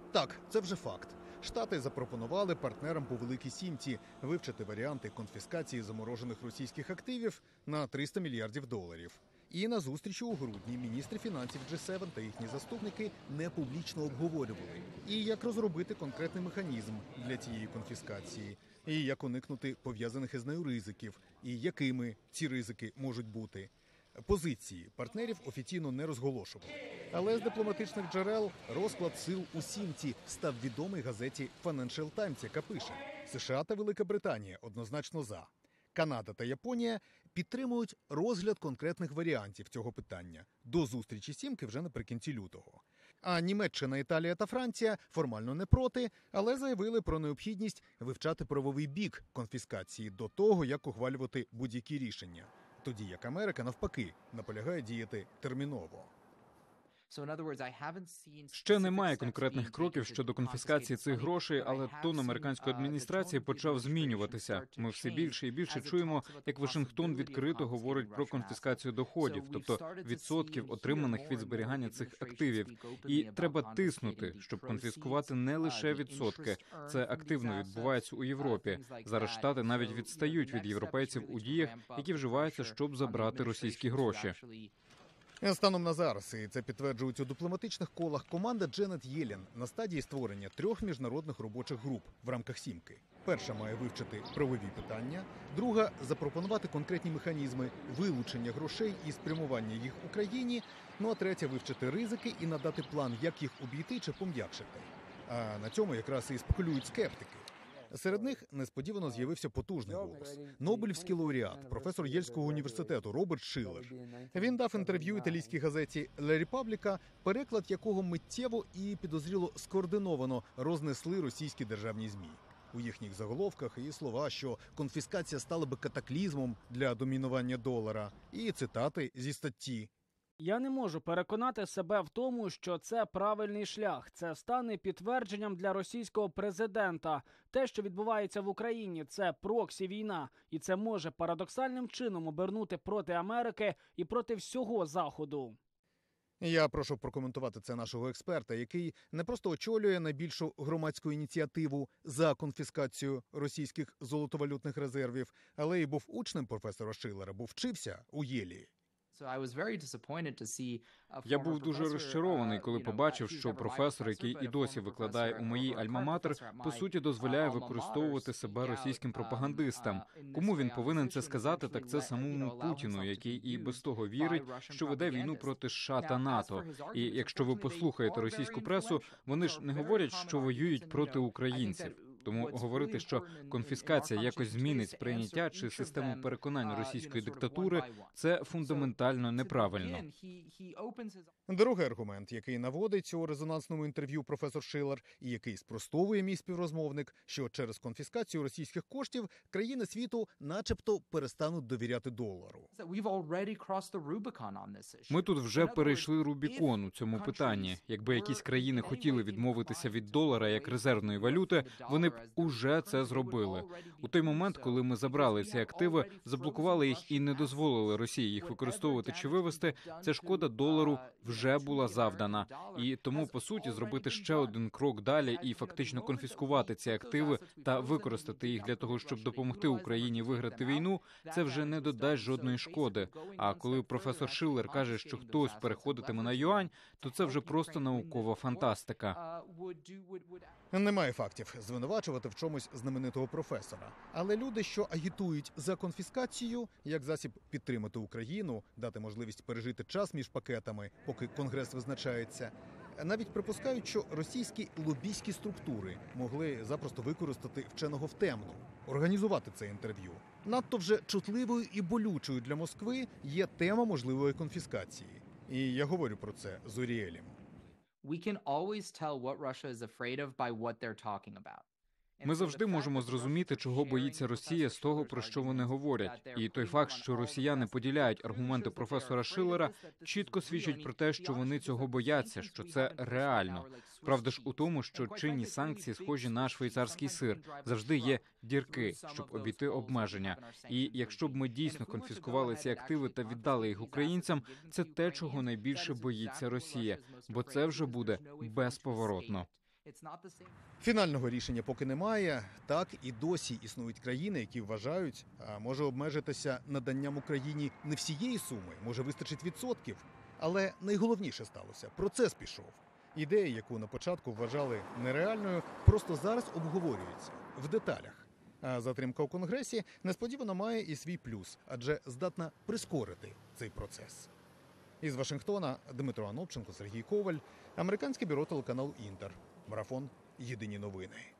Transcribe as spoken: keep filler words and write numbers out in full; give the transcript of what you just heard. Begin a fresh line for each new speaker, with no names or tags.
Так, це вже факт. Штати запропонували партнерам по Великій Сімці вивчити варіанти конфіскації заморожених російських активів на триста мільярдів доларів. І на зустрічі у грудні міністри фінансів джі сім та їхні заступники не публічно обговорювали, і як розробити конкретний механізм для цієї конфіскації, і як уникнути пов'язаних із нею ризиків, і якими ці ризики можуть бути. Позиції партнерів офіційно не розголошували. Але з дипломатичних джерел розклад сил у Сімці став відомий газеті Financial Times, яка пише: США та Велика Британія однозначно за. Канада та Японія підтримують розгляд конкретних варіантів цього питання до зустрічі Сімки вже наприкінці лютого. А Німеччина, Італія та Франція формально не проти, але заявили про необхідність вивчати правовий бік конфіскації до того, як ухвалювати будь-які рішення. Тоді як Америка, навпаки, наполягає діяти терміново.
Ще немає конкретних кроків щодо конфіскації цих грошей, але тон американської адміністрації почав змінюватися. Ми все більше і більше чуємо, як Вашингтон відкрито говорить про конфіскацію доходів, тобто відсотків, отриманих від зберігання цих активів. І треба тиснути, щоб конфіскувати не лише відсотки. Це активно відбувається у Європі. Зараз Штати навіть відстають від європейців у діях, які вживаються, щоб забрати російські гроші.
Станом на зараз, і це підтверджують у дипломатичних колах, команда Дженет Єлен на стадії створення трьох міжнародних робочих груп в рамках Сімки. Перша має вивчити правові питання, друга – запропонувати конкретні механізми вилучення грошей і спрямування їх Україні, ну а третя – вивчити ризики і надати план, як їх обійти чи пом'якшити. А на цьому якраз і спекулюють скептики. Серед них несподівано з'явився потужний голос. Нобелівський лауреат, професор Єльського університету Роберт Шиллер. Він дав інтерв'ю італійській газеті «Ла Репабліка», переклад якого миттєво і підозріло скоординовано рознесли російські державні ЗМІ. У їхніх заголовках і слова, що конфіскація стала би катаклізмом для домінування долара, і цитати зі статті.
Я не можу переконати себе в тому, що це правильний шлях. Це стане підтвердженням для російського президента. Те, що відбувається в Україні, це проксі-війна. І це може парадоксальним чином обернути проти Америки і проти всього Заходу.
Я прошу прокоментувати це нашого експерта, який не просто очолює найбільшу громадську ініціативу за конфіскацію російських золотовалютних резервів, але й був учнем професора Шиллера, бо вчився у Єлі.
Я був дуже розчарований, коли побачив, що професор, який і досі викладає у моїй альма-матер, по суті дозволяє використовувати себе російським пропагандистам. Кому він повинен це сказати, так це самому Путіну, який і без того вірить, що веде війну проти США та НАТО. І якщо ви послухаєте російську пресу, вони ж не говорять, що воюють проти українців. Тому говорити, що конфіскація якось змінить сприйняття чи систему переконань російської диктатури – це фундаментально неправильно.
Другий аргумент, який наводить у резонансному інтерв'ю професор Шиллер, і який спростовує мій співрозмовник, що через конфіскацію російських коштів країни світу начебто перестануть довіряти долару.
Ми тут вже перейшли Рубікон у цьому питанні. Якби якісь країни хотіли відмовитися від долара як резервної валюти, вони б уже це зробили. У той момент, коли ми забрали ці активи, заблокували їх і не дозволили Росії їх використовувати чи вивести, ця шкода долару вже була завдана. І тому, по суті, зробити ще один крок далі і фактично конфіскувати ці активи та використати їх для того, щоб допомогти Україні виграти війну, це вже не додасть жодної шкоди. А коли професор Шиллер каже, що хтось переходитиме на юань, то це вже просто наукова фантастика.
Немає фактів звинувачувати в чомусь знаменитого професора. Але люди, що агітують за конфіскацію, як засіб підтримати Україну, дати можливість пережити час між пакетами, поки Конгрес визначається, навіть припускають, що російські лобійські структури могли запросто використати вченого в темну, організувати це інтерв'ю. Надто вже чутливою і болючою для Москви є тема можливої конфіскації. І я говорю про це з Уріелем.
Ми завжди можемо зрозуміти, чого боїться Росія з того, про що вони говорять. І той факт, що росіяни поділяють аргументи професора Шиллера, чітко свідчить про те, що вони цього бояться, що це реально. Правда ж у тому, що чинні санкції схожі на швейцарський сир. Завжди є дірки, щоб обійти обмеження. І якщо б ми дійсно конфіскували ці активи та віддали їх українцям, це те, чого найбільше боїться Росія. Бо це вже буде безповоротно.
Фінального рішення поки немає. Так і досі існують країни, які вважають, а може обмежитися наданням Україні не всієї суми, може вистачить відсотків. Але найголовніше сталося – процес пішов. Ідея, яку на початку вважали нереальною, просто зараз обговорюється в деталях. А затримка у Конгресі несподівано має і свій плюс, адже здатна прискорити цей процес. Із Вашингтона Дмитро Анопченко, Сергій Коваль, Американське бюро телеканал «Інтер». Марафон. Єдині новини.